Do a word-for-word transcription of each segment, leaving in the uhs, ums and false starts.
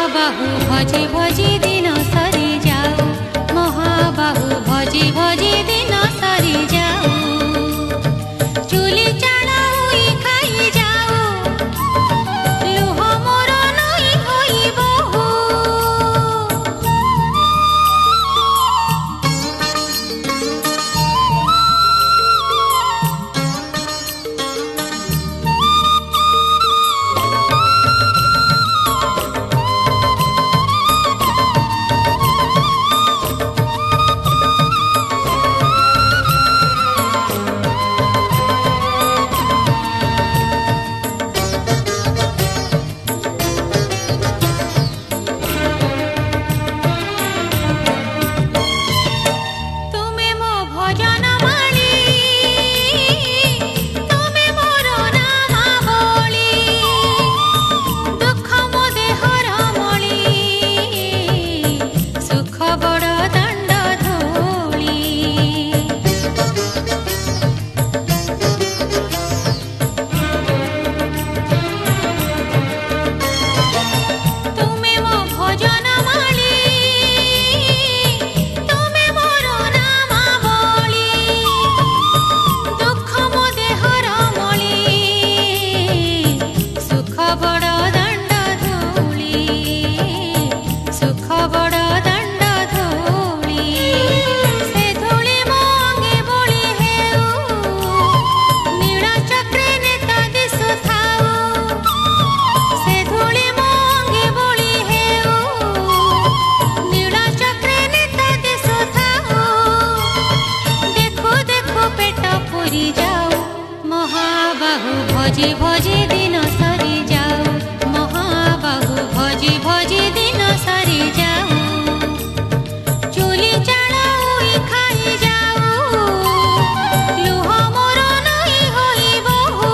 महाबाहु भजी भजी दिन सरी जाऊ, महाबाहु भजी भजी दिन सरी जाऊ। चुली चाड़ा हुई खाई जाऊ, लुह मोर नई होई बहु। महाबाहु भजी भजी दिन सरी जाऊ, महाबाहु भजी भजी दिन सरी जाऊ। चुली चाड़ा हुई खाई जाऊ, लुह मोर नई होई बहु।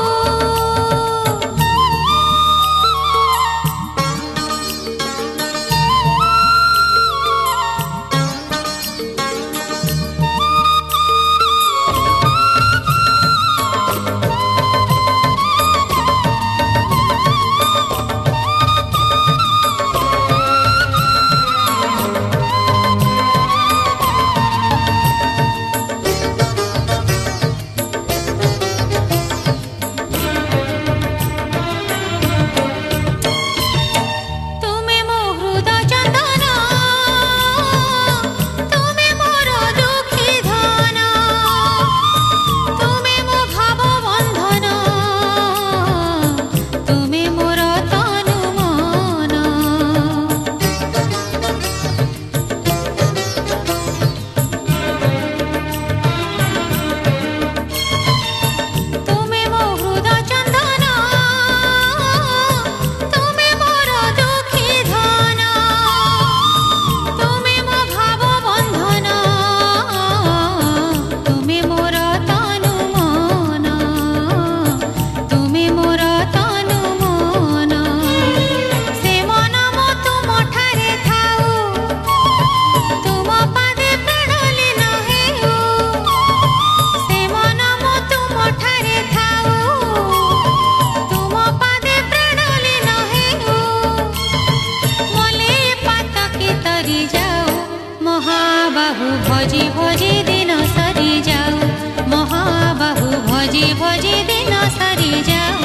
महाबाहु भजी भजी दिन सरी जाऊ, महाबाहु भजी भजी दिन सरी जाऊ।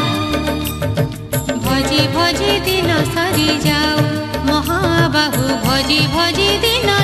भजी भजी दिन सरी जाऊ, महाबाहु भजी भजी दिन